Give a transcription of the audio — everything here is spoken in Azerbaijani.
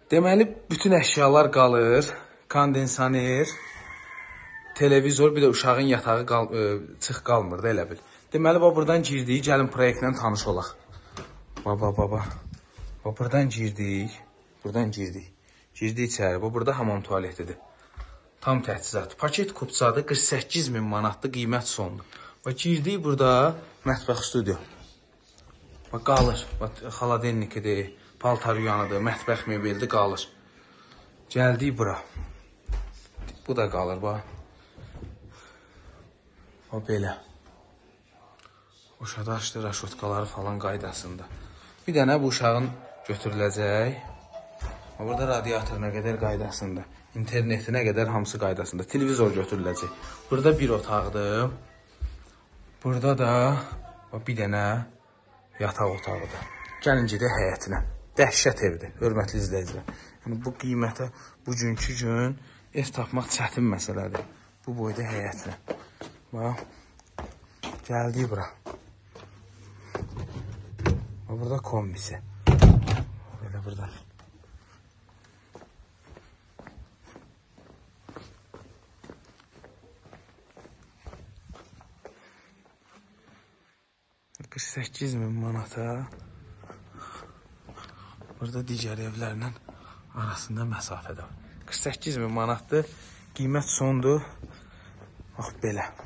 Deməli, bütün əşyalar qalır. Kondensaner, televizor, bir də uşağın yatağı çıx qalmır da elə bil. Deməli, buradan girdik, gəlin proyektlə tanış olaq. Baba. Buradan girdik. Girdik içəri. Burada hamam tualetidir. Tam təchizat. Paket kupçadır, 48.000 manatdır, qiymət sondur. Girdik burada, mətbəx studio. Qalır. Xaladennikidir, paltaryanıdır, mətbəx mebeldir, qalır. Gəldik bura. Bu da qalır, bax. O belə. Uşaqda açdı raşotkaları falan qaydasında. Bir dənə bu uşağın götürüləcək. Burada radiatoruna qədər qaydasında. İnternetinə qədər hamısı qaydasında. Televizor götürüləcək. Burada bir otaqdır. Burada da bir dənə yataq otağıdır. Gəlin gedək həyətinə. Dəhşət evdir, hörmətli izləyicilər. Yəni, bu qiymətə bugünkü gün ev tapmaq çətin məsələdir. Bu boyda həyətinə. Bax, gəldik bura. Burada kombisi. Belə burada. $48.000 manata. Burada digər evlərlə arasında məsafədə var. 48.000 manatdır. Qiymət sondur. Bax belə.